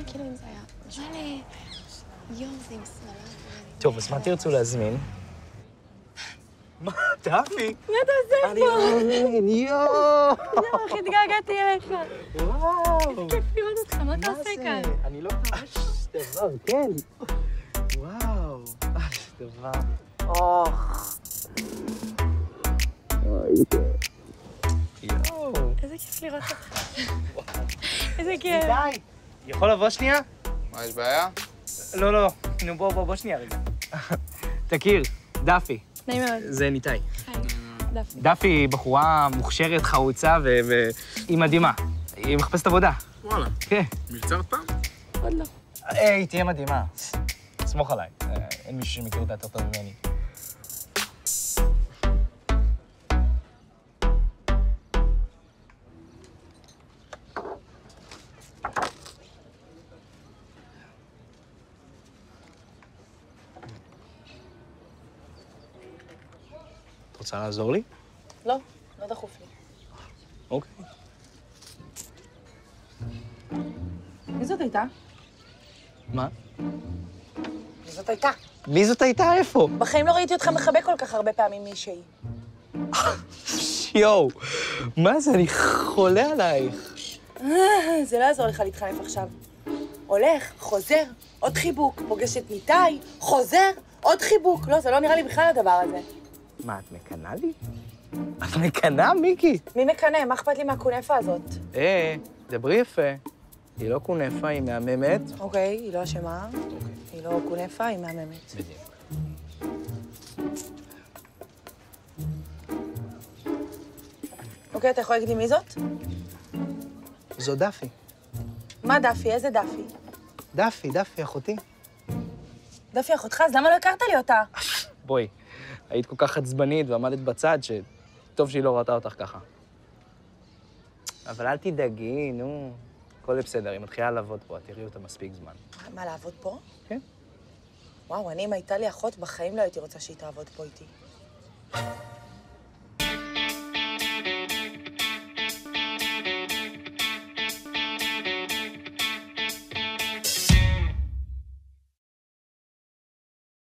כאילו אם זה היה משהו... יואו, זה עם סללה. טוב, אז מה תרצו להזמין? מה, דפי? מה אתה עושה פה? אני לא מאמין, יואו! יואו, איך התגעגעתי אליך. וואו! איזה כיף לראות אותך, מה אתה עושה כאן? אני לא ממש דבר, כן. וואו, איזה דבר. אוח. יואו. איזה כיף לראות אותך. איזה כיף. די. יכול לבוא שנייה? מה, יש בעיה? לא. נו, בוא שנייה רגע. תכיר, דפי. נעים מאוד. זה ניתאי. היי, דפי. דפי היא בחורה מוכשרת, חרוצה, והיא מדהימה. היא מחפשת עבודה. וואלה. כן. מבצעת פעם? עוד לא. היא תהיה מדהימה. סמוך עליי. אין מישהו שמכיר אותה יותר טוב ממני. את רוצה לעזור לי? לא, לא דחוף לי. אוקיי. מי זאת הייתה? מה? מי זאת הייתה? מי זאת הייתה? איפה? בחיים לא ראיתי אותך מחבק כל כך הרבה פעמים מישהי. יואו, מה זה? אני חולה עלייך. זה לא יעזור לך להתחנף עכשיו. הולך, חוזר, עוד חיבוק, פוגש את ניתאי, חוזר, עוד חיבוק. לא, זה לא נראה לי בכלל הדבר הזה. מה, את מקנאה לי? את מקנאה, מיקי? מי מקנא? מה אכפת לי מהקונפה הזאת? דברי יפה. היא לא קונפה, היא מהממת. אוקיי, היא לא אשמה. היא לא קונפה, היא מהממת. בדיוק. אוקיי, אתה יכול להגיד לי מי זאת? זו דפי. מה דפי? איזה דפי? דפי, אחותי. דפי אחותך, אז למה לא הכרת לי אותה? בואי, היית כל כך עצבנית ועמדת בצד, שטוב שהיא לא ראתה אותך ככה. אבל אל תדאגי, נו. הכל בסדר, היא מתחילה לעבוד פה, את תראי אותה מספיק זמן. מה, לעבוד פה? כן. וואו, אני אם הייתה לי אחות, בחיים לא הייתי רוצה שהיא תעבוד פה איתי.